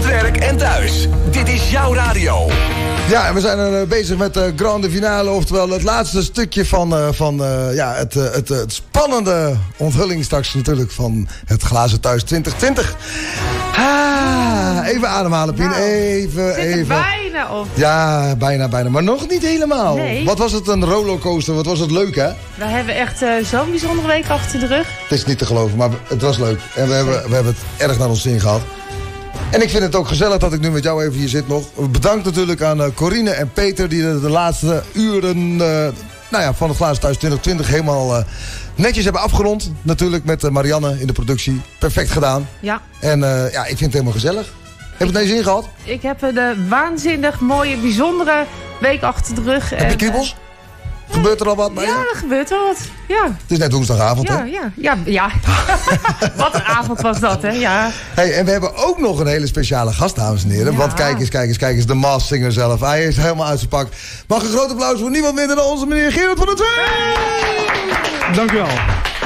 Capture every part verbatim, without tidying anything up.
het werk en thuis. Dit is jouw radio. Ja, en we zijn uh, bezig met de grande finale. Oftewel het laatste stukje van, uh, van uh, ja, het, uh, het, uh, het spannende onthulling straks natuurlijk van het Glazen Thuis twintig twintig. Ah, even ademhalen, Pien. Nou, even, zit er even. bijna op. Ja, bijna, bijna. Maar nog niet helemaal. Nee. Wat was het een rollercoaster? Wat was het leuk, hè? We hebben echt uh, zo'n bijzondere week achter de rug. Het is niet te geloven, maar het was leuk. En we hebben, we hebben het erg naar ons zin gehad. En ik vind het ook gezellig dat ik nu met jou even hier zit nog. Bedankt natuurlijk aan uh, Corine en Peter die de, de laatste uren uh, nou ja, van het Glazen Thuis twintig twintig helemaal uh, netjes hebben afgerond. Natuurlijk met uh, Marianne in de productie. Perfect gedaan. Ja. En uh, ja, ik vind het helemaal gezellig. Heb je het naar je zin gehad? Ik heb een waanzinnig mooie, bijzondere week achter de rug. Heb je kriebels? Gebeurt er al wat? Ja, er gebeurt wel wat. Ja. Het is net woensdagavond, ja, hè? Ja, ja, ja. Wat een avond was dat, hè? Ja. Hey, en we hebben ook nog een hele speciale gast, dames en heren. Ja. Want kijk eens, kijk eens, kijk eens. De Masked Singer zelf. Hij is helemaal uit zijn pak. Mag een groot applaus voor niemand minder dan onze meneer Gerard van der Tweel. Dank u wel.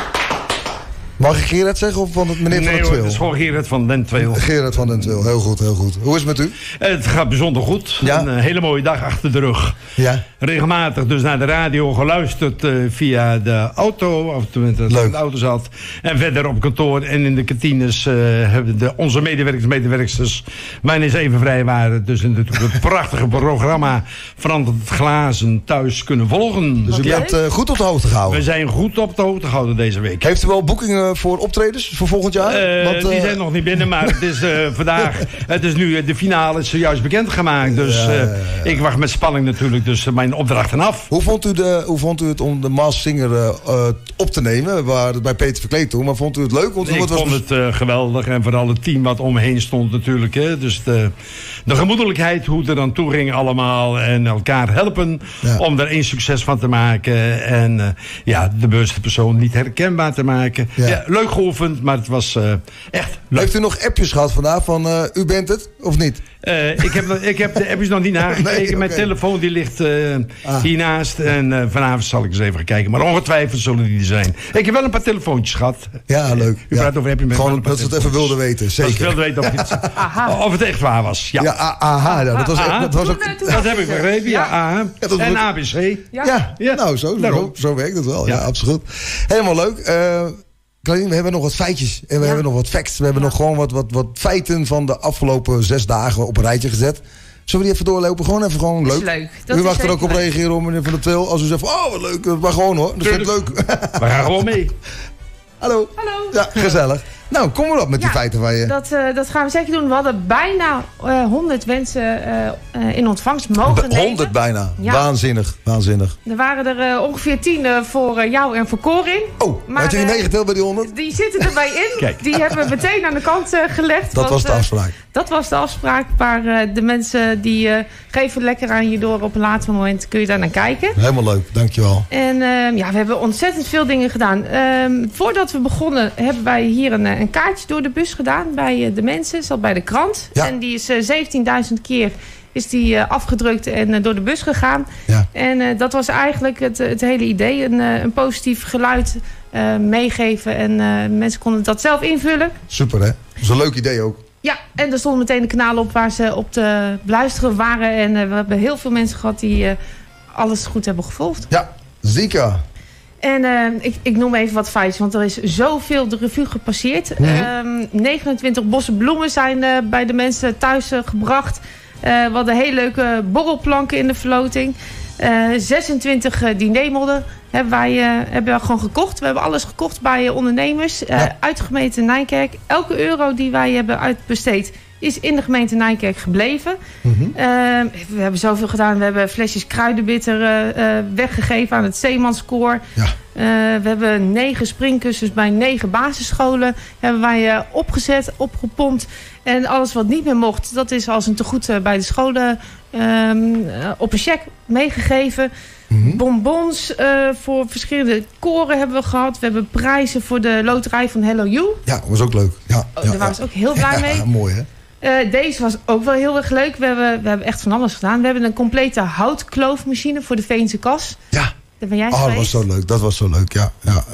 Mag ik Gerard zeggen of van het meneer nee, van der hoor, Tweel? het is gewoon Gerard van den Tweel. Gerard van den Tweel, heel goed, heel goed. Hoe is het met u? Het gaat bijzonder goed. Ja? Een uh, hele mooie dag achter de rug. Ja. Regelmatig dus naar de radio geluisterd uh, via de auto. Of tenminste dat ik in de auto zat. En verder op kantoor en in de kantines uh, hebben de, onze medewerkers medewerksters wanneer eens even vrij waren. Dus natuurlijk het prachtige programma van het Glazen Thuis kunnen volgen. Dus u ja. bent uh, goed op de hoogte gehouden? We zijn goed op de hoogte gehouden deze week. Heeft u wel boekingen voor optredens voor volgend jaar? Uh, Want, uh, die zijn nog niet binnen, maar het is uh, vandaag, het is nu de finale is zojuist bekendgemaakt. Dus uh, ja, ja, ja. ik wacht met spanning natuurlijk dus uh, mijn opdrachten af. Hoe vond u, de, hoe vond u het om de Masked Singer uh, uh, op te nemen? Waar het bij Peter Verkleed toen, maar vond u het leuk? Want ik het was vond het uh, geweldig en vooral het team wat omheen stond natuurlijk. Hè. Dus de, de gemoedelijkheid, hoe het er dan toe ging allemaal en elkaar helpen ja. om er één succes van te maken. En uh, ja, de bewuste persoon niet herkenbaar te maken. Ja. Ja, leuk geoefend, maar het was uh, echt leuk. Heeft u nog appjes gehad vandaag van uh, u bent het, of niet? Uh, ik, heb, ik heb de appjes nog niet nagekeken. Nee, okay. Mijn telefoon die ligt uh, ah. hiernaast. En uh, vanavond zal ik eens even gaan kijken. Maar ongetwijfeld zullen die er zijn. Ik heb wel een paar telefoontjes gehad. Ja, leuk. U praat ja. over appjes met Gewoon dat ze het even wilden weten, zeker. Dat ze wilden weten of het, of het echt waar was. Ja, ja aha. Ja, dat was, aha. Dat was ook... Toen, toen dat heb ik begrepen, ja. ja, aha. Ja, en A B C. Ja, ja. ja nou, zo, zo, zo werkt het wel. Ja, ja absoluut. Helemaal leuk. Uh, we hebben nog wat feitjes en we ja. hebben nog wat facts. We hebben ja. nog gewoon wat, wat, wat feiten van de afgelopen zes dagen op een rijtje gezet. Zullen we die even doorlopen? Gewoon even gewoon leuk. Dat is leuk. Dat u mag er ook op leuk. reageren, om meneer Van der Tweel. Als u zegt, oh wat leuk, maar gewoon hoor. Dat vind ik leuk. We gaan gewoon mee. Hallo. Hallo. Ja, gezellig. Nou, kom maar op met ja, die feiten van je. Dat, uh, dat gaan we zeker doen. We hadden bijna uh, honderd mensen uh, uh, in ontvangst mogen nemen. honderd bijna. Ja. Waanzinnig, waanzinnig. Er waren er uh, ongeveer tien uh, voor uh, jou en voor Corin. Oh, maar, had je die uh, meegeteld bij die honderd? Die zitten erbij in. Kijk. Die hebben we meteen aan de kant uh, gelegd. Dat want, was de afspraak. Uh, dat was de afspraak. Maar uh, de mensen die uh, geven lekker aan je door. Op een later moment kun je daar naar kijken. Helemaal leuk, dankjewel. En uh, ja, we hebben ontzettend veel dingen gedaan. Uh, voordat we begonnen hebben wij hier een, een kaartje door de bus gedaan bij de mensen. Zat bij de krant. Ja. En die is uh, zeventienduizend keer is die uh, afgedrukt en uh, door de bus gegaan. Ja. En uh, dat was eigenlijk het, het hele idee. Een, uh, een positief geluid uh, meegeven. En uh, mensen konden dat zelf invullen. Super hè? Dat is een leuk idee ook. Ja, en er stonden meteen de kanalen op waar ze op te beluisteren waren. En uh, we hebben heel veel mensen gehad die uh, alles goed hebben gevolgd. Ja, zeker. En uh, ik, ik noem even wat feitjes, want er is zoveel de revue gepasseerd. Mm-hmm. Um, negenentwintig bossen bloemen zijn uh, bij de mensen thuis uh, gebracht. Uh, we hadden hele leuke borrelplanken in de verloting. Uh, zesentwintig uh, dinermodden hebben wij uh, hebben we gewoon gekocht. We hebben alles gekocht bij uh, ondernemers. Uh, ja. Uit de gemeente Nijkerk. Elke euro die wij hebben uitbesteed is in de gemeente Nijkerk gebleven. Mm-hmm. Uh, we hebben zoveel gedaan. We hebben flesjes kruidenbitter uh, uh, weggegeven aan het Zeemanskoor. Ja. Uh, we hebben negen springkussens bij negen basisscholen. Hebben wij uh, opgezet, opgepompt. En alles wat niet meer mocht, dat is als een tegoed uh, bij de scholen uh, uh, op een cheque meegegeven. Mm-hmm. Bonbons uh, voor verschillende koren hebben we gehad. We hebben prijzen voor de loterij van Hello You. Ja, dat was ook leuk. Ja, oh, ja, daar waren ze ook heel blij ja, mee. Ja, mooi hè? Uh, deze was ook wel heel erg leuk. We hebben, we hebben echt van alles gedaan. We hebben een complete houtkloofmachine voor de Veense kas. Ja. Daar ben jij oh, geweest. dat was zo leuk. Dat was zo leuk, ja. ja, ja.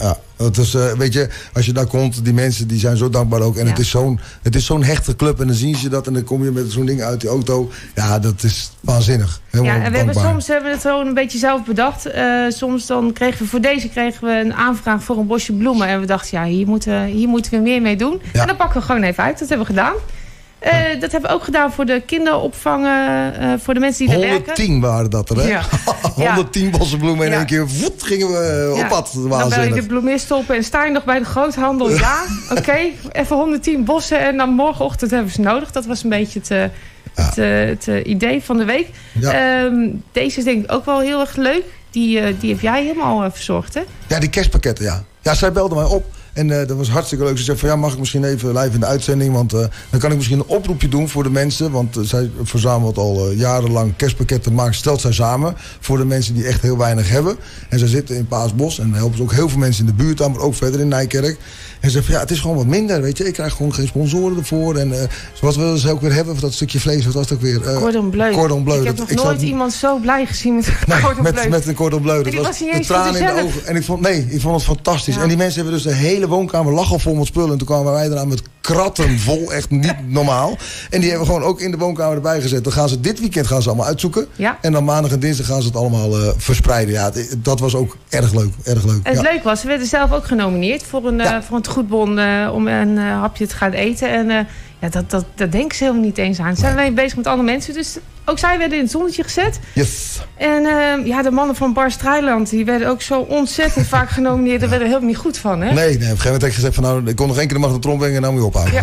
Het is, uh, weet je, als je daar komt, die mensen die zijn zo dankbaar ook. En ja. het is zo'n het is zo'n hechte club. En dan zien ze dat en dan kom je met zo'n ding uit die auto. Ja, dat is waanzinnig. Helemaal ja, en we dankbaar. hebben soms hebben we het gewoon een beetje zelf bedacht. Uh, soms dan kregen we voor deze kregen we een aanvraag voor een bosje bloemen. En we dachten, ja, hier moeten, hier moeten we meer mee doen. Ja. En dan pakken we gewoon even uit. Dat hebben we gedaan. Uh, ja. Dat hebben we ook gedaan voor de kinderopvang, uh, voor de mensen die daar werken. honderdtien waren dat er, hè? Ja. honderdtien bossen bloemen in ja. één keer. Voet, gingen we uh, ja. op pad. Dan bel je de bloemist op en sta je nog bij de groothandel. Ja, oké, okay, even honderdtien bossen en dan morgenochtend hebben ze nodig. Dat was een beetje het, uh, ja. het, uh, het uh, idee van de week. Ja. Um, deze is denk ik ook wel heel erg leuk. Die, uh, die heb jij helemaal uh, verzorgd, hè? Ja, die kerstpakketten, ja. Ja, zij belde mij op. En uh, dat was hartstikke leuk. Ze zei van ja, mag ik misschien even live in de uitzending? Want uh, dan kan ik misschien een oproepje doen voor de mensen. Want uh, zij verzamelt al uh, jarenlang kerstpakketten. Maakt, stelt zij samen voor de mensen die echt heel weinig hebben. En zij zitten in Paasbos. En helpen ze ook heel veel mensen in de buurt aan. Maar ook verder in Nijkerk. En ze zei van ja, het is gewoon wat minder. Weet je, ik krijg gewoon geen sponsoren ervoor. En uh, wat willen ze ook weer hebben? Of dat stukje vlees, wat was het ook weer? Uh, cordon bleu. Cordon bleu. Ik heb dat, nog ik nooit zat, iemand zo blij gezien met nee, cordon met, bleu. met een cordon bleu. Dat die was, was niet de eens tranen in de ogen. En ik vond, nee, ik vond het fantastisch. Ja. En die mensen hebben dus de hele woonkamer lag vol met spullen. En toen kwamen wij eraan met kratten vol. Echt niet normaal. En die hebben we gewoon ook in de woonkamer erbij gezet. Dan gaan ze dit weekend gaan ze allemaal uitzoeken. Ja. En dan maandag en dinsdag gaan ze het allemaal uh, verspreiden. Ja, dat was ook erg leuk. Erg leuk. En het ja. leuk was, we werden zelf ook genomineerd voor een, ja. uh, voor een tegoedbon uh, om een uh, hapje te gaan eten. En uh, ja, dat, dat, dat denken ze helemaal niet eens aan. Ze zijn alleen bezig met andere mensen. Dus ook zij werden in het zonnetje gezet. Yes. En uh, ja, de mannen van Bar Strijland, die werden ook zo ontzettend vaak genomineerd. Daar werden we helemaal niet goed van, hè? Nee, nee, op een gegeven moment heb ik gezegd van nou, ik kon nog één keer de magnetron brengen en nou moet je ophouden.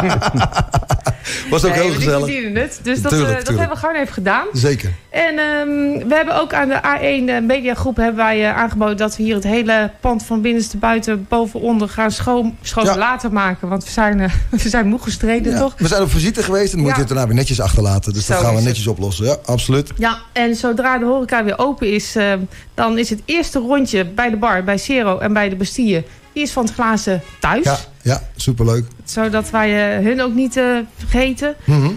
Ja. Was ook nee, heel gezellig. Die verdienen het. Dus dat, tuurlijk, uh, dat tuurlijk. hebben we gewoon even gedaan. Zeker. En um, we hebben ook aan de A één mediagroep hebben wij uh, aangeboden dat we hier het hele pand van binnenste buiten boven onder gaan schoon, schoon ja. laten maken. Want we zijn, uh, we zijn moe gestreden, ja. toch? We zijn op visite geweest en dan ja. moet je het daarna weer netjes achterlaten. Dus Zo dat gaan we netjes het. oplossen. Ja, absoluut. Ja, en zodra de horeca weer open is, uh, dan is het eerste rondje bij de bar, bij Zero en bij de Bastille. Die is van het glazen thuis. Ja, ja, superleuk. Zodat wij uh, hun ook niet uh, vergeten. Mm-hmm.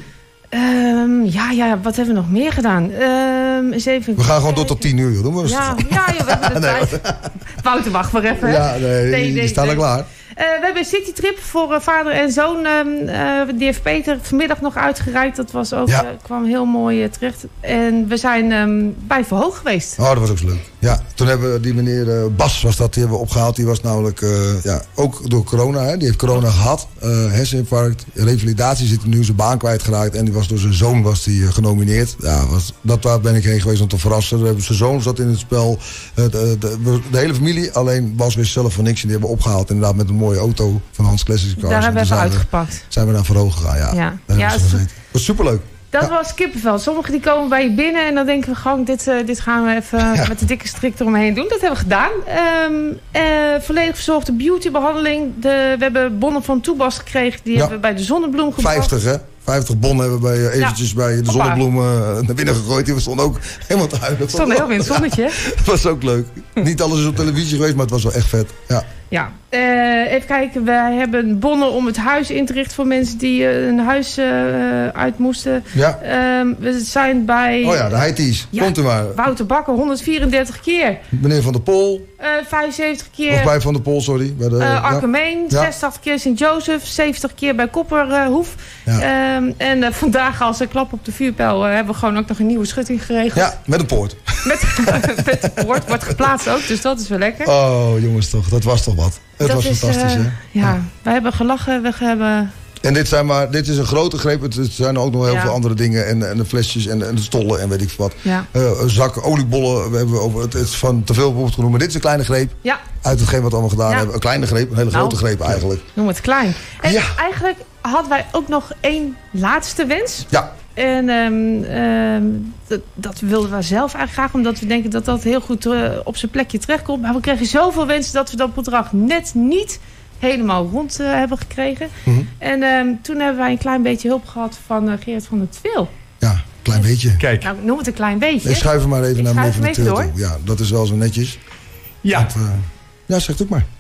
Um, ja, ja, wat hebben we nog meer gedaan? Um, eens even we gaan gewoon door tot tien uur, joh. Doen we ja, ja, ja, we hebben de tijd. Nee. Wouter, wacht maar even. Ja, nee, nee, nee die staan nee. er klaar. Uh, we hebben een citytrip voor uh, vader en zoon. Uh, uh, die heeft Peter vanmiddag nog uitgereikt. Dat was ook, ja. uh, kwam heel mooi uh, terecht. En we zijn um, bij Verhoog geweest. Oh, dat was ook zo leuk. Ja, toen hebben we die meneer uh, Bas was dat, die hebben we opgehaald. Die was namelijk uh, ja, ook door corona. Hè, die heeft corona gehad. Uh, herseninfarct, revalidatie, zit nu zijn baan kwijtgeraakt. En die was door zijn zoon was die, uh, genomineerd. Ja, was, dat, daar ben ik heen geweest om te verrassen. Zijn zoon zat in het spel. Uh, de, de, de, de hele familie. Alleen Bas wist zelf van niks. En die hebben we opgehaald inderdaad met een mooie auto van Hans Classic Cars. Daar hebben we even zijn uitgepakt. We, zijn we naar Verhoog gegaan, ja. Ja, ja dat was superleuk. Dat ja. was kippenvel. Sommigen die komen bij je binnen en dan denken we gewoon, dit, uh, dit gaan we even ja. met de dikke strik eromheen doen. Dat hebben we gedaan. Um, uh, volledig verzorgde beautybehandeling. De, we hebben bonnen van Toebas gekregen. Die ja. hebben we bij de Zonnebloem gebracht. vijftig, hè? vijftig bonnen hebben we bij, eventjes ja. bij de Zonnebloemen uh, naar binnen gegooid. Die stonden ook helemaal te huilen. Stonden heel veel in het zonnetje. Dat was ook leuk. Niet alles is op televisie geweest, maar het was wel echt vet. Ja. Ja, uh, even kijken. Wij hebben bonnen om het huis in te richten voor mensen die uh, een huis uh, uit moesten. Ja. Um, we zijn bij... Oh ja, de Heities. Ja, komt u maar. Wouter Bakker, honderdvierendertig keer. Meneer Van der Pol. Uh, vijfenzeventig keer. Of bij Van der Pol, sorry. Bij de, uh, Arkenmeen, ja. zesentachtig keer Sint-Joseph, zeventig keer bij Kopperhoef. Uh, ja. um, en uh, vandaag als een klap op de vuurpijl uh, hebben we gewoon ook nog een nieuwe schutting geregeld. Ja, met een poort. Met, met een poort, wordt geplaatst ook, dus dat is wel lekker. Oh jongens toch, dat was toch wat. Het dat was is, fantastisch, uh, hè? Ja, ja, we hebben gelachen, we hebben... En dit, zijn maar, dit is een grote greep. Het zijn ook nog heel ja. veel andere dingen. En, en de flesjes en, en de stollen en weet ik wat. Ja. Uh, een zak oliebollen. We hebben over, het is van te veel bijvoorbeeld genoemd. Maar dit is een kleine greep. Ja. Uit hetgeen wat we allemaal gedaan ja. hebben. Een kleine greep. Een hele nou, grote greep eigenlijk. Noem het klein. En ja. eigenlijk hadden wij ook nog één laatste wens. Ja. En um, um, dat, dat wilden we zelf eigenlijk graag. Omdat we denken dat dat heel goed uh, op zijn plekje terechtkomt. Maar we kregen zoveel wensen dat we dat bedrag net niet... helemaal rond uh, hebben gekregen. Mm-hmm. En um, toen hebben wij een klein beetje hulp gehad van uh, Gerard van der Tweel. Ja, een klein dus, beetje. Kijk. Nou, noem het een klein beetje. Nee, schuif hem maar even ik naar meneer van der Tweel toe. Ja, dat is wel zo netjes. Ja. Want, uh, ja, zeg het maar.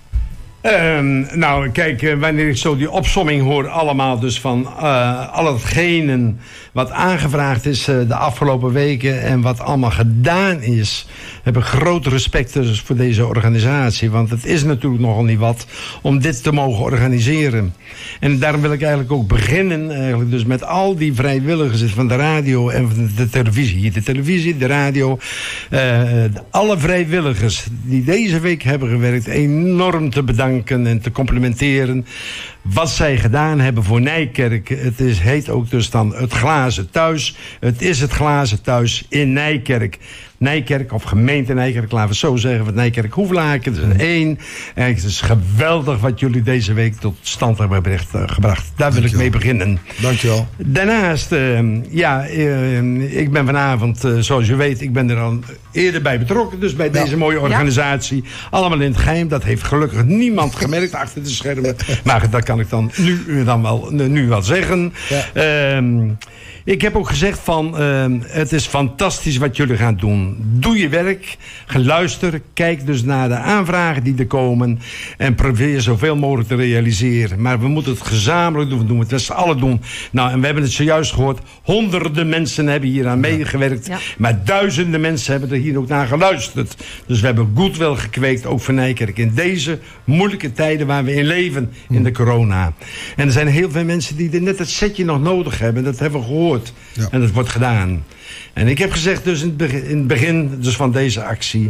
Um, nou, kijk, uh, wanneer ik zo die opsomming hoor allemaal dus van uh, al hetgenen wat aangevraagd is uh, de afgelopen weken en wat allemaal gedaan is, heb ik groot respect dus voor deze organisatie. Want het is natuurlijk nogal niet wat om dit te mogen organiseren. En daarom wil ik eigenlijk ook beginnen eigenlijk dus met al die vrijwilligers van de radio en van de televisie. Hier de televisie, de radio. Uh, alle vrijwilligers die deze week hebben gewerkt enorm te bedanken en te complimenteren. Wat zij gedaan hebben voor Nijkerk. Het is, heet ook dus dan het Glazen Thuis. Het is het Glazen Thuis in Nijkerk. Nijkerk, of gemeente Nijkerk, laten we het zo zeggen, van Nijkerk Hoeflaken. Dat is een één. En het is geweldig wat jullie deze week tot stand hebben gebracht. Daar wil ik mee beginnen. Dankjewel. Daarnaast, uh, ja, uh, ik ben vanavond, uh, zoals je weet, ik ben er al eerder bij betrokken. Dus bij ja. deze mooie organisatie. Ja. Allemaal in het geheim. Dat heeft gelukkig niemand gemerkt achter de schermen. Maar dat kan ik dan nu, dan wel, nu wel zeggen. Ja. Uh, Ik heb ook gezegd van, uh, het is fantastisch wat jullie gaan doen. Doe je werk, geluister, kijk dus naar de aanvragen die er komen. En probeer zoveel mogelijk te realiseren. Maar we moeten het gezamenlijk doen, we doen het met z'n allen doen. Nou, en we hebben het zojuist gehoord. Honderden mensen hebben hier aan meegewerkt. Ja. Maar duizenden mensen hebben er hier ook naar geluisterd. Dus we hebben goodwill gekweekt, ook voor Nijkerk. In deze moeilijke tijden waar we in leven, in de corona. En er zijn heel veel mensen die er net het setje nog nodig hebben. Dat hebben we gehoord. Ja. En dat wordt gedaan. En ik heb gezegd dus in het begin, in het begin dus van deze actie.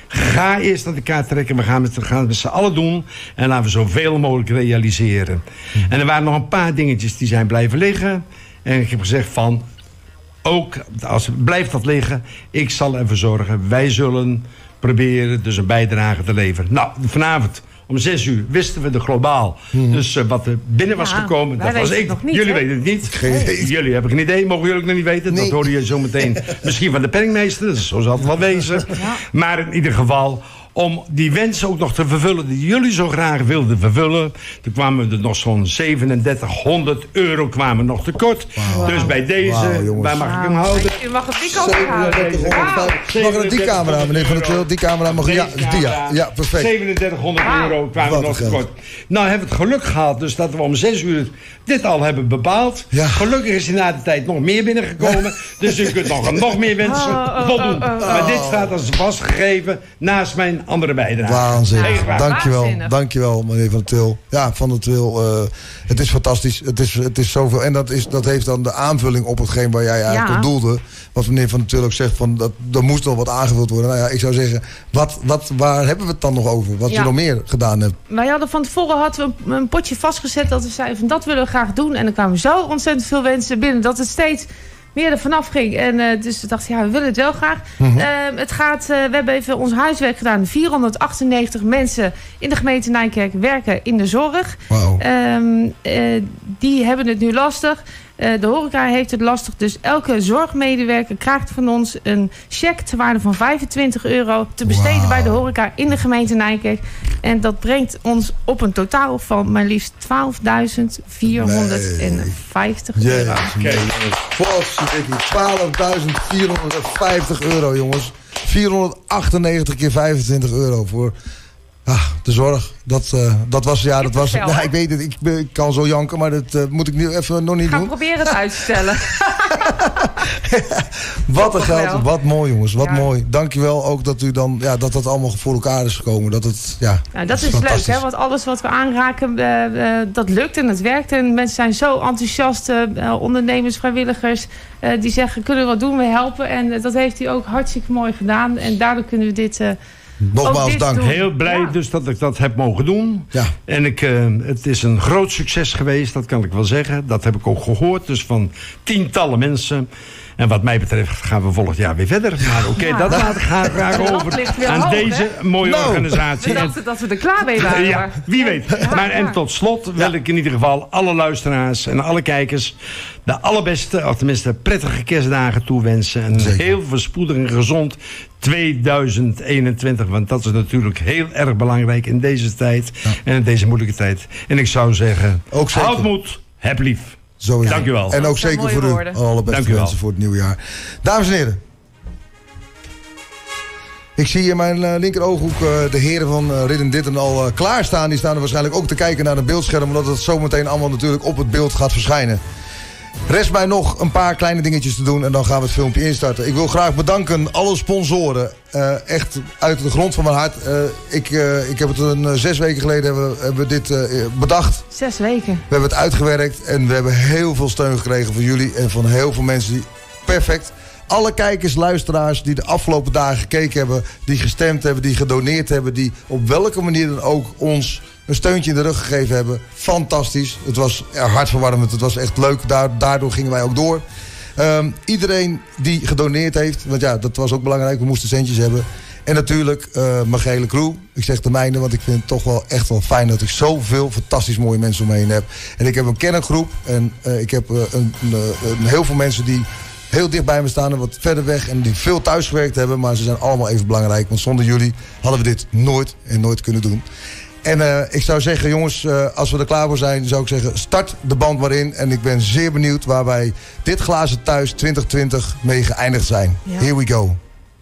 Ga eerst aan de kaart trekken. We gaan het, we gaan het met z'n allen doen. En laten we zoveel mogelijk realiseren. Hm. En er waren nog een paar dingetjes die zijn blijven liggen. En ik heb gezegd van, ook als blijft dat liggen, ik zal ervoor zorgen. Wij zullen proberen dus een bijdrage te leveren. Nou, vanavond om zes uur wisten we de globaal. Hmm. Dus uh, wat er binnen was ja, gekomen, dat was ik. Niet, jullie hè? Weten het niet. Nee. Jullie hebben geen idee, mogen jullie ook nog niet weten. Nee. Dat hoorde je zo meteen misschien van de penningmeester. Dus zo zal het wel wezen. Ja. Maar in ieder geval, om die wens ook nog te vervullen die jullie zo graag wilden vervullen. Toen kwamen er nog zo'n zevenendertighonderd euro kwamen nog tekort. Wow. Dus bij deze, wow, waar mag wow. ik hem houden? U mag het die camera houden. Mag het die camera, meneer Van der Til? Die camera mag ja, die, ja, ja, perfect. zevenendertighonderd euro kwamen Wat nog tekort. Nou hebben we het geluk gehad, dus dat we om zes uur dit al hebben bepaald. Ja. Gelukkig is er na de tijd nog meer binnengekomen. Ja. Dus u kunt nog, nog meer wensen oh, oh, voldoen. Oh, oh, oh. Maar dit staat als vastgegeven naast mijn andere bijdrage. Waanzinnig. Ja. Dankjewel. Waanzinnig. Dankjewel, meneer Van der Til. Ja, Van der Til. Uh, het is fantastisch. Het is, het is zoveel. En dat, is, dat heeft dan de aanvulling op hetgeen waar jij eigenlijk ja. op doelde. Wat meneer Van der Til ook zegt, van dat er moest nog wat aangevuld worden. Nou ja, ik zou zeggen, wat, wat, waar hebben we het dan nog over? Wat ja. je nog meer gedaan hebt? Wij hadden van tevoren hadden we een potje vastgezet dat we zeiden van dat willen we graag doen. En dan kwamen zo ontzettend veel wensen binnen dat het steeds meer er vanaf ging. En uh, dus we dachten, ja, we willen het wel graag. Mm-hmm. Uh, het gaat, uh, we hebben even ons huiswerk gedaan. vierhonderdachtennegentig mensen in de gemeente Nijkerk werken in de zorg. Wow. Um, uh, die hebben het nu lastig. Uh, de horeca heeft het lastig. Dus elke zorgmedewerker krijgt van ons een cheque ter waarde van vijfentwintig euro te besteden wow. bij de horeca in de gemeente Nijkerk. En dat brengt ons op een totaal van maar liefst twaalfduizend vierhonderdvijftig nee. euro. Okay. twaalfduizend vierhonderdvijftig euro, jongens. vierhonderdachtennegentig keer vijfentwintig euro voor ah, de zorg. Dat, uh, dat was, ja, dat was. Nou, ik weet het, ik, ik kan zo janken, maar dat uh, moet ik nu even nog niet Ga doen. Ga proberen het uit te stellen. Wat een geld, wel. Wat mooi jongens, wat ja. mooi. Dankjewel ook dat u dan, ja, dat dat allemaal voor elkaar is gekomen. Dat het, ja, nou, dat is, is leuk, hè? Want alles wat we aanraken, uh, uh, dat lukt en het werkt. En mensen zijn zo enthousiast, uh, ondernemers, vrijwilligers, uh, die zeggen, kunnen we wat doen, we helpen. En uh, dat heeft u ook hartstikke mooi gedaan. En daardoor kunnen we dit Uh, Nogmaals dank. Doen. Heel blij ja. dus dat ik dat heb mogen doen. Ja. En ik, uh, het is een groot succes geweest, dat kan ik wel zeggen. Dat heb ik ook gehoord, dus van tientallen mensen. En wat mij betreft gaan we volgend jaar weer verder. Maar oké, okay, ja. dat laat ik graag, graag over aan hoog, deze hè? mooie no. organisatie. We dachten dat we er klaar mee waren. Ja, wie weet. Ja, maar en tot slot wil ik in ieder geval alle luisteraars en alle kijkers de allerbeste, of tenminste prettige kerstdagen toewensen. En Zeker. heel voorspoedig en gezond tweeduizend eenentwintig. Want dat is natuurlijk heel erg belangrijk in deze tijd. Ja. En in deze moeilijke tijd. En ik zou zeggen, ook houd moed, heb lief. Zo is Dank u wel. En ook zeker voor woorden. u. Alle beste wensen voor het nieuwe jaar. Dames en heren. Ik zie in mijn uh, linkerooghoek uh, de heren van uh, Ridden Ditten al uh, klaarstaan. Die staan er waarschijnlijk ook te kijken naar de beeldscherm. Omdat het zometeen allemaal natuurlijk op het beeld gaat verschijnen. Rest mij nog een paar kleine dingetjes te doen en dan gaan we het filmpje instarten. Ik wil graag bedanken alle sponsoren. Uh, echt uit de grond van mijn hart. Uh, ik, uh, ik heb het een uh, zes weken geleden hebben, hebben we dit uh, bedacht. Zes weken. We hebben het uitgewerkt en we hebben heel veel steun gekregen van jullie en van heel veel mensen die... Perfect. Alle kijkers, luisteraars die de afgelopen dagen gekeken hebben, die gestemd hebben, die gedoneerd hebben, die op welke manier dan ook ons een steuntje in de rug gegeven hebben. Fantastisch. Het was hartverwarmend. Het was echt leuk. Daardoor gingen wij ook door. Um, iedereen die gedoneerd heeft, want ja, dat was ook belangrijk. We moesten centjes hebben. En natuurlijk uh, mijn gehele crew. Ik zeg de mijne, want ik vind het toch wel echt wel fijn dat ik zoveel fantastisch mooie mensen om me heen heb. En ik heb een kerngroep en uh, ik heb uh, een, een, een heel veel mensen die heel dicht bij me staan en wat verder weg en die veel thuisgewerkt hebben. Maar ze zijn allemaal even belangrijk, want zonder jullie hadden we dit nooit en nooit kunnen doen. En uh, ik zou zeggen, jongens, uh, als we er klaar voor zijn, zou ik zeggen, start de band maar in. En ik ben zeer benieuwd waar wij dit Glazen Thuis twintig twintig mee geëindigd zijn. Ja. Here we go.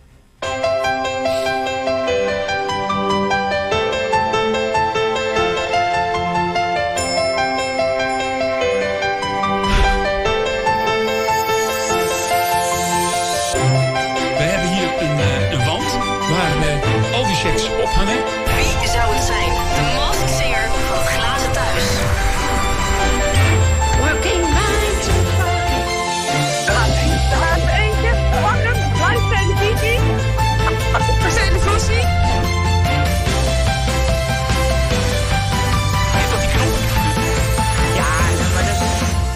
We hebben hier een, uh, een wand waar uh, al die checks ophangen. Wie zou het zijn? De Masked Singer van het Glazen Thuis. Working nine to five. De laatste eentje. Pakken. Live televisie. Televisie. Heeft dat die knop? Ja, maar dat is...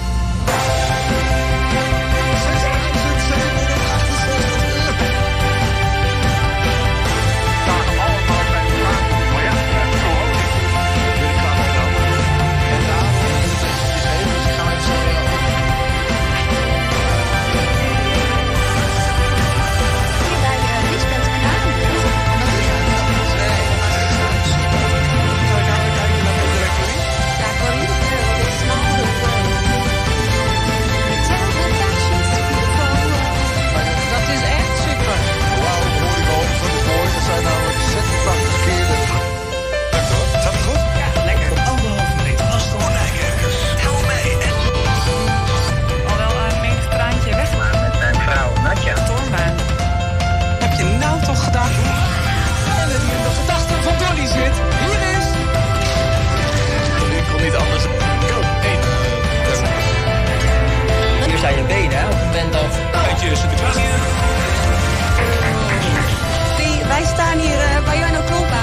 Wij staan hier uh, bij Jarno Klompa.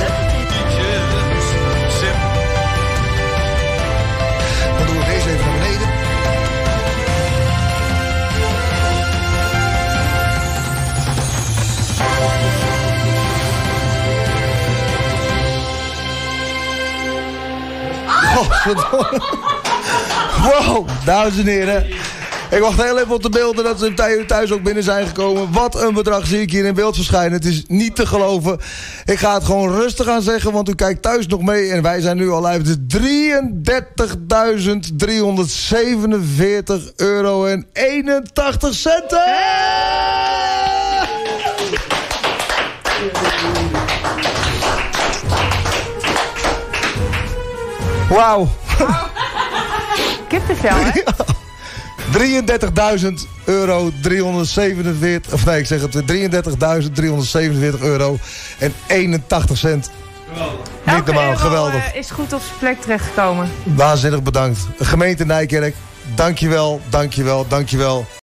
Dan doen we deze even naar beneden. Oh, wow, dames en heren. Ik wacht heel even op de beelden dat ze thuis ook binnen zijn gekomen. Wat een bedrag zie ik hier in beeld verschijnen. Het is niet te geloven. Ik ga het gewoon rustig aan zeggen, want u kijkt thuis nog mee. En wij zijn nu al live. Het is drieëndertigduizend driehonderdzevenenveertig euro en eenentachtig centen. Wauw. Kippenvel, hè? drieëndertigduizend euro driehonderdzevenenveertig, of nee, ik zeg het, drieëndertigduizend driehonderdzevenenveertig euro en eenentachtig cent. Geweldig. Niet normaal, euro, geweldig. Uh, is goed op zijn plek terechtgekomen. Waanzinnig bedankt. Gemeente Nijkerk, dankjewel, dankjewel, dankjewel.